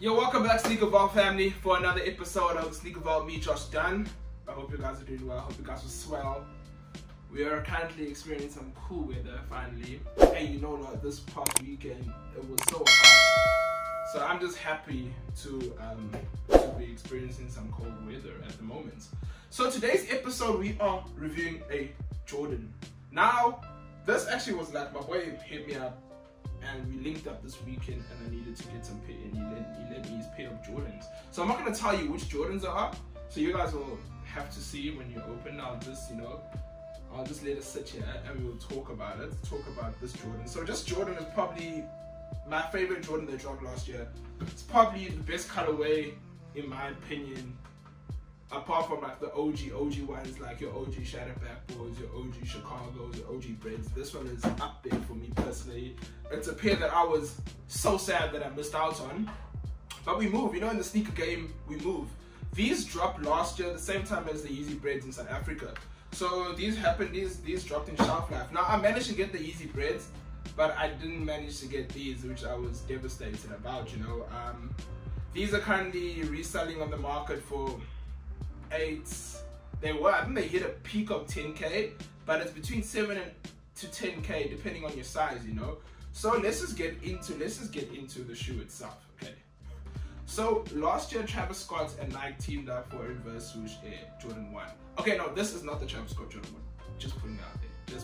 Yo, welcome back, Sneaker Vault family, for another episode of Sneaker Vault. Me, Josh Dunn. I hope you guys are doing well. I hope you guys are swell. We are currently experiencing some cool weather finally. And you know what, this past weekend it was so hot. So I'm just happy to be experiencing some cold weather at the moment. So today's episode we are reviewing a Jordan. Now, this actually was like my boy hit me up and we linked up this weekend and I needed to get some pair and he lent me his pair of Jordans. So I'm not going to tell you which Jordans are up, so you guys will have to see when you open. I'll just let it sit here and we will talk about it, talk about this Jordan. So this Jordan is probably my favorite Jordan they dropped last year. It's probably the best colorway in my opinion, apart from like the OG ones, like your OG Shadow Backboards, your OG Chicago's, your OG Breads. This one is up there for me personally. It's a pair that I was so sad that I missed out on. But we move, you know, in the sneaker game, we move. These dropped last year, the same time as the Yeezy Breads in South Africa. So these happened, these dropped in shelf life. Now I managed to get the Yeezy Breads, but I didn't manage to get these, which I was devastated about, you know. These are currently reselling on the market for I think they hit a peak of 10k, but it's between 7 to 10k depending on your size, you know. So let's just get into the shoe itself, okay. So last year Travis Scott and Nike teamed up for a reverse swoosh Air Jordan 1. Okay, no, this is not the Travis Scott Jordan 1. Just putting it out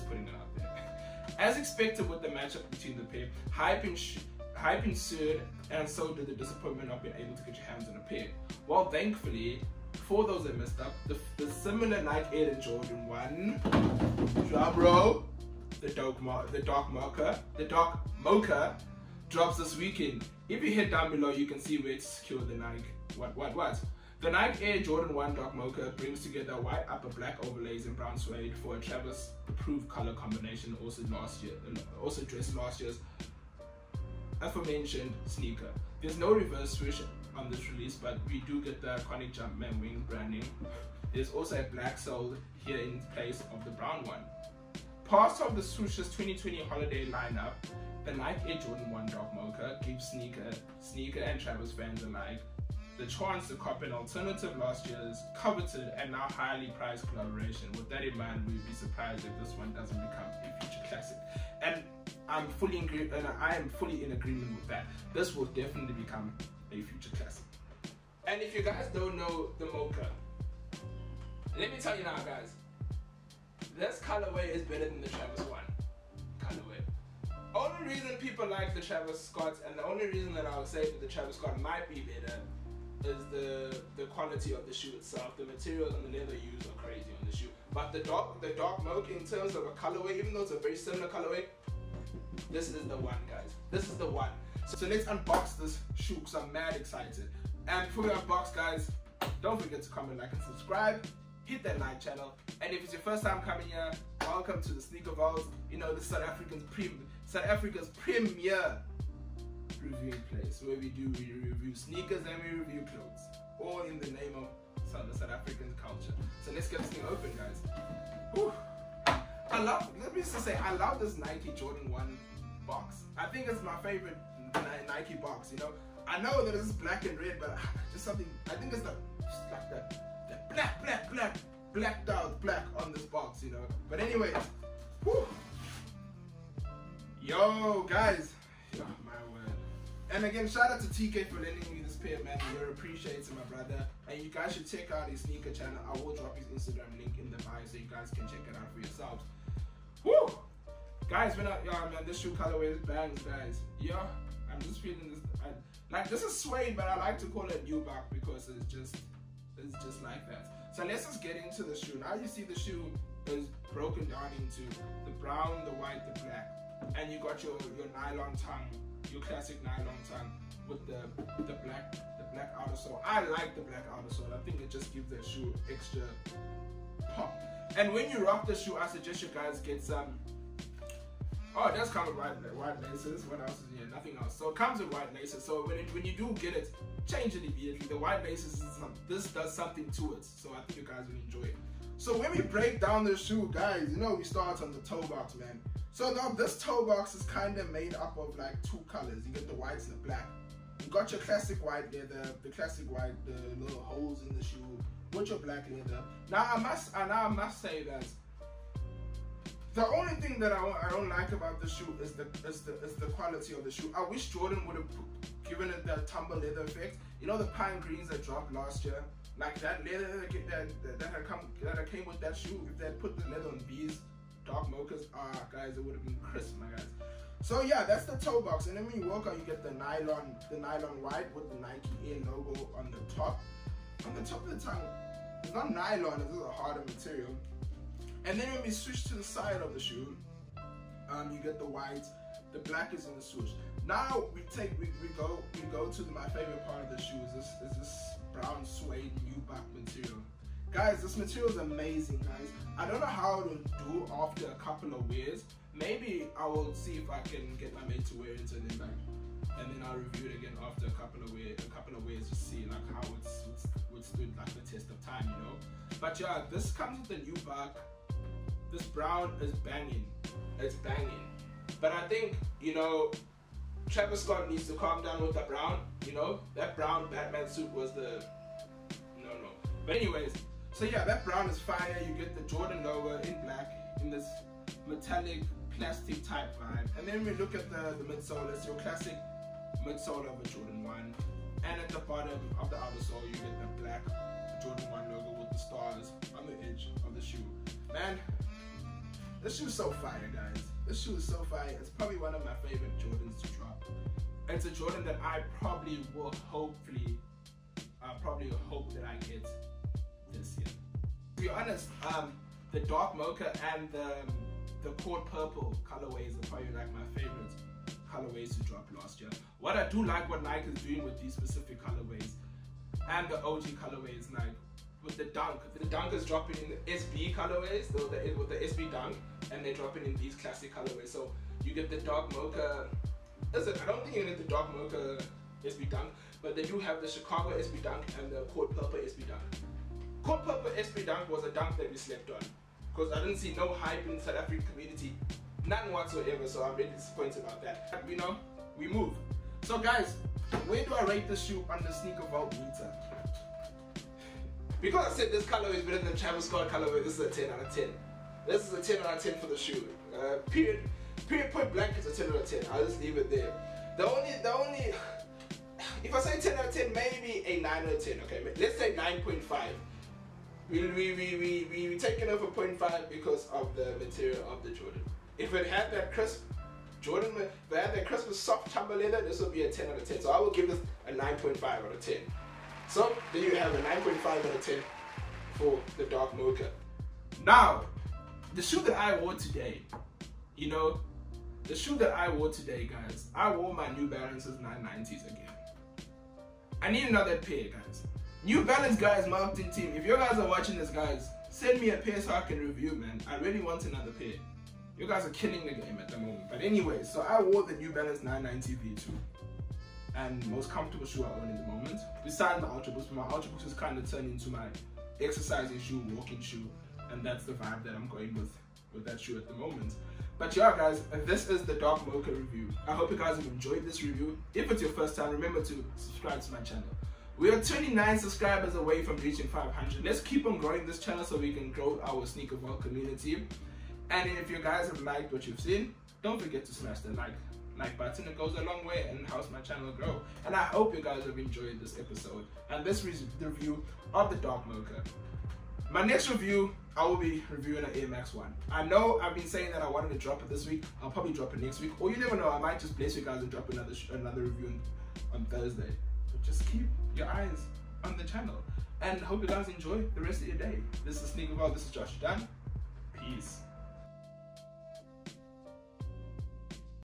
there. As expected with the matchup between the pair, hype ensued, and so did the disappointment of being able to get your hands on a pair. Well, thankfully, for those that messed up, the similar Nike Air Jordan 1, drum roll, the Dark Mocha drops this weekend. If you hit down below, you can see where to secure the Nike. What? The Nike Air Jordan 1 Dark Mocha brings together white upper, black overlays, and brown suede for a Travis approved color combination. Also dressed last year's aforementioned sneaker. There's no reverse swoosh on this release, but we do get the iconic Jumpman wing branding. There's also a black sole here in place of the brown one. Part of the swooshes 2020 holiday lineup, the Nike Air Jordan 1 Dark Mocha gives sneaker and Travis fans alike the chance to copy an alternative last year's coveted and now highly prized collaboration. With that in mind, we'd be surprised if this one doesn't become a future classic. And I am fully in agreement with that. This will definitely become a future classic. And if you guys don't know the Mocha, let me tell you now, guys, this colorway is better than the Travis 1 colorway. Only reason people like the Travis Scott, and the only reason that I would say that the Travis Scott might be better, is the quality of the shoe itself. The materials and the leather used are crazy on the shoe. But the Dark Mocha, in terms of a colorway, even though it's a very similar colorway, this is the one, guys. This is the one. So let's unbox this shoe because I'm mad excited. And before we unbox, guys, don't forget to comment, like, and subscribe. Hit that like channel. And if it's your first time coming here, welcome to the Sneaker Vault. You know, the South Africa's premier reviewing place where we review sneakers and we review clothes, all in the name of the South African culture. So let's get this thing open, guys. Whew. Let me just say, I love this Nike Jordan 1 box. I think it's my favorite Nike box, you know. I know that it's black and red, but just something, I think it's like that blacked out black on this box, you know. But anyways, whew. Yo, guys. Yo, my word. And again, shout out to TK for lending me this pair, man. You're appreciated, my brother. And you guys should check out his sneaker channel. I will drop his Instagram link in the bio so you guys can check it out for yourselves. Woo! Guys, man, this shoe colorway is bangs, guys. Yeah, I'm just feeling this. Like, this is suede, but I like to call it nubuck because it's just like that. So let's just get into the shoe. Now you see the shoe is broken down into the brown, the white, the black, and you got your nylon tongue, your classic nylon tongue with the black outer sole. I like the black outer sole. I think it just gives that shoe extra pop. And when you rock the shoe, I suggest you guys get some. Oh, it does come with white laces. What else is here? Nothing else. So it comes with white laces. So when you do get it, change it immediately. The white laces, this does something to it. So I think you guys will enjoy it. So when we break down the shoe, guys, you know we start on the toe box, man. So now this toe box is kind of made up of like two colors. You get the whites and the black. You got your classic white leather, the little holes in the shoe, with your black leather. Now I must say that the only thing that I don't like about the shoe is the quality of the shoe. I wish Jordan would have given it that tumble leather effect. You know the pine greens that dropped last year, like that leather that came with that shoe. If they had put the leather on these Dark Mochas, guys, it would have been crisp, my guys. So yeah, that's the toe box, and then when you walk out, you get the nylon white with the Nike Air logo on the top. On the top of the tongue, it's not nylon; it's a harder material. And then when we switch to the side of the shoe, you get the white, the black is in the swoosh. Now we go to my favorite part of the shoe is this brown suede nubuck material. Guys, this material is amazing, guys. I don't know how it'll do after a couple of wears. Maybe I will see if I can get my mate to wear it and then I'll review it again after a couple of wears to see like how it's stood like the test of time, you know. But yeah, this comes with the nubuck. This brown is banging. It's banging. But I think, you know, Travis Scott needs to calm down with the brown. You know, that brown Batman suit was the no. But anyways, so yeah, that brown is fire. You get the Jordan logo in black in this metallic plastic type vibe. And then we look at the midsole. It's your classic midsole of a Jordan 1. And at the bottom of the outer sole, you get the black Jordan 1 logo with the stars on the edge of the shoe. Man, this shoe is so fire, guys. This shoe is so fire. It's probably one of my favorite Jordans to drop. It's a Jordan that I probably will hope that I get this year. To be honest, the Dark Mocha and the Court Purple colorways are probably like my favorite colorways to drop last year. What I do like what Nike is doing with these specific colorways and the OG colorways, like with the Dunk is dropping in the SB colorways, with the SB Dunk, and they're dropping in these classic colorways. So you get the Dark Mocha. Listen, I don't think you get the Dark Mocha SB Dunk, but they do have the Chicago SB Dunk and the Court Purple SB Dunk. Court Purple SB Dunk was a dunk that we slept on, because I didn't see no hype in the South African community, none whatsoever. So I'm really disappointed about that. But, you know, we move. So guys, where do I rate this shoe on the Sneaker Vault meter? Because I said this color is better than Travis Scott colorway, this is a 10 out of 10. This is a 10 out of 10 for the shoe. Period point blank is a 10 out of 10. I'll just leave it there. The only, if I say 10 out of 10, maybe a 9 out of 10. Okay, let's say 9.5. We take it over 0.5 because of the material of the Jordan. If it had that crisp Jordan, if it had that crisp soft tumble leather, this would be a 10 out of 10. So I will give this a 9.5 out of 10. So there you have a 9.5 out of 10 for the Dark Mocha. Now, the shoe that I wore today, you know, the shoe that I wore today, guys, I wore my New Balances 990s again. I need another pair, guys. New Balance guys, marketing team, if you guys are watching this, guys, send me a pair so I can review, man. I really want another pair. You guys are killing the game at the moment. But anyway, so I wore the New Balance 990 V2. And most comfortable shoe I own in the moment. Besides my Ultra Boost, my Ultra Boost has kind of turned into my exercising shoe, walking shoe. And that's the vibe that I'm going with that shoe at the moment. But yeah, guys, this is the Dark Mocha review. I hope you guys have enjoyed this review. If it's your first time, remember to subscribe to my channel. We are 29 subscribers away from reaching 500. Let's keep on growing this channel so we can grow our Sneaker Vault community. And if you guys have liked what you've seen, don't forget to smash the like button. It goes a long way and helps my channel grow. And I hope you guys have enjoyed this episode and this review of the Dark Mocha. My next review, I will be reviewing an Air Max 1. I know I've been saying that I wanted to drop it this week. I'll probably drop it next week, or you never know, I might just bless you guys and drop another review on Thursday. But just keep your eyes on the channel and hope you guys enjoy the rest of your day. This is Sneaker Vault. This is Josh Dunn. Peace.